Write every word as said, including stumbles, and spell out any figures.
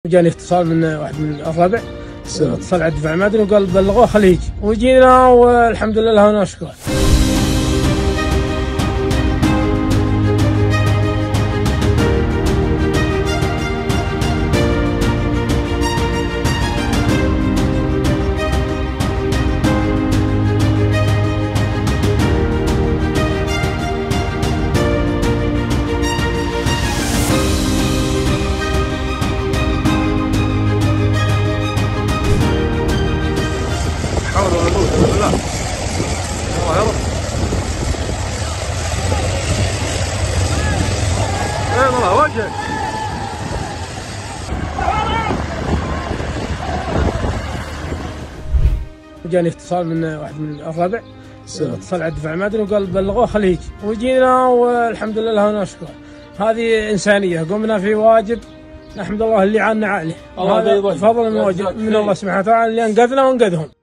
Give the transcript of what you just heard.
جاني اتصال من واحد من الربع، اتصل على الدفاع المدني وقال بلغوه خليه يجي، وجينا والحمد لله له ونشكره. حاول ولا قوة إلا بالله. الله يرب. ايه والله وجهك. جاني اتصال من واحد من الربع، اتصل على الدفاع المدني وقال بلغوه خليه يجي، وجينا والحمد لله له ونشكره. هذه إنسانية، قمنا في واجب نحمد الله اللي عنا عليه، هذا فضل من, من الله سبحانه وتعالى اللي انقذنا وانقذهم.